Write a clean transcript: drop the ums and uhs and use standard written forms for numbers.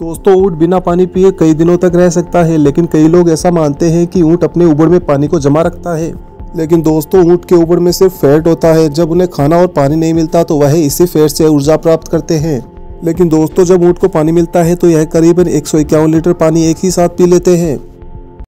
दोस्तों ऊँट बिना पानी पिए कई दिनों तक रह सकता है, लेकिन कई लोग ऐसा मानते हैं कि ऊँट अपने ऊबड़ में पानी को जमा रखता है। लेकिन दोस्तों ऊँट के ऊबड़ में सिर्फ फैट होता है। जब उन्हें खाना और पानी नहीं मिलता तो वह इसी फैट से ऊर्जा प्राप्त करते हैं। लेकिन दोस्तों जब ऊँट को पानी मिलता है तो यह करीबन 151 लीटर पानी एक ही साथ पी लेते हैं।